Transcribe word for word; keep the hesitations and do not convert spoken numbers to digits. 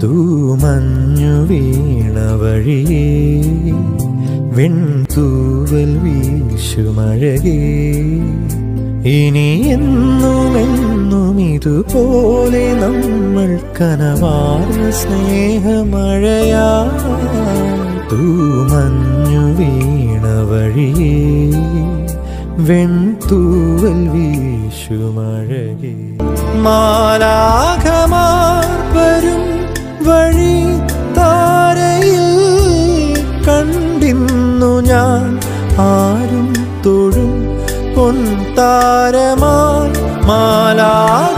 തൂമഞ്ഞു വീണ വഴിയേ വെൺതൂവൽ വീശുമഴകേ ഇനി എന്നുമെന്നും ഇതുപോലെ നമ്മൾ കനവാർന്ന സ്നേഹമഴയാ തൂമഞ്ഞു വീണ വഴിയേ വെൺതൂവൽ വീശുമഴകേ മാലാഖമാർ വരും വഴി താരയിൽ കണ്ടിന്നു ഞാൻ ആരും തൊഴും പൊൻതാരമായി മാലാ